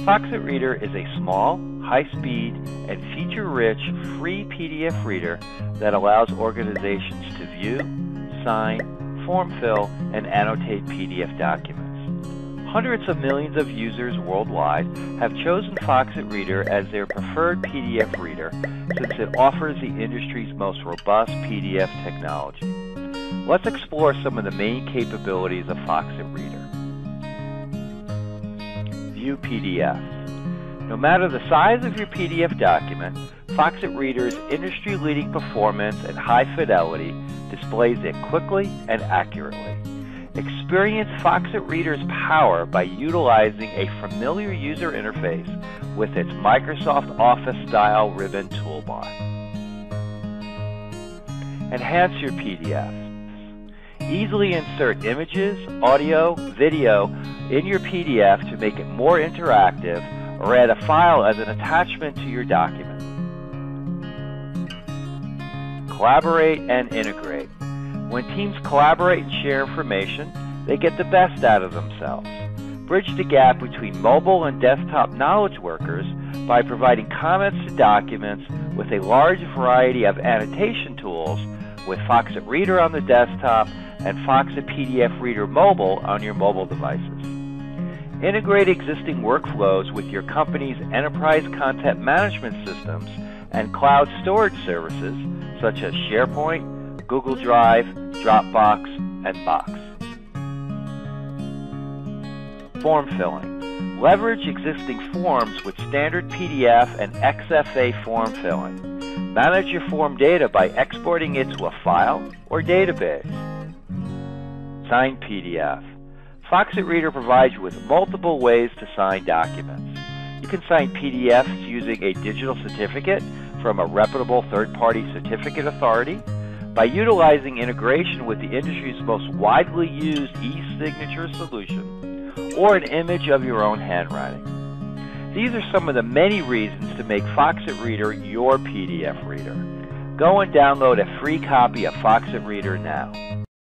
Foxit Reader is a small, high-speed, and feature-rich free PDF reader that allows organizations to view, sign, form fill, and annotate PDF documents. Hundreds of millions of users worldwide have chosen Foxit Reader as their preferred PDF reader since it offers the industry's most robust PDF technology. Let's explore some of the main capabilities of Foxit Reader. View PDF. No matter the size of your PDF document, Foxit Reader's industry-leading performance and high fidelity displays it quickly and accurately. Experience Foxit Reader's power by utilizing a familiar user interface with its Microsoft Office-style ribbon toolbar. Enhance your PDF. Easily insert images, audio, video in your PDF to make it more interactive, or add a file as an attachment to your document. Collaborate and integrate. When teams collaborate and share information, they get the best out of themselves. Bridge the gap between mobile and desktop knowledge workers by providing comments to documents with a large variety of annotation tools with Foxit Reader on the desktop and Foxit PDF Reader Mobile on your mobile devices. Integrate existing workflows with your company's enterprise content management systems and cloud storage services such as SharePoint, Google Drive, Dropbox, and Box. Form filling. Leverage existing forms with standard PDF and XFA form filling. Manage your form data by exporting it to a file or database. Sign PDF. Foxit Reader provides you with multiple ways to sign documents. You can sign PDFs using a digital certificate from a reputable third-party certificate authority, by utilizing integration with the industry's most widely used e-signature solution, or an image of your own handwriting. These are some of the many reasons to make Foxit Reader your PDF reader. Go and download a free copy of Foxit Reader now.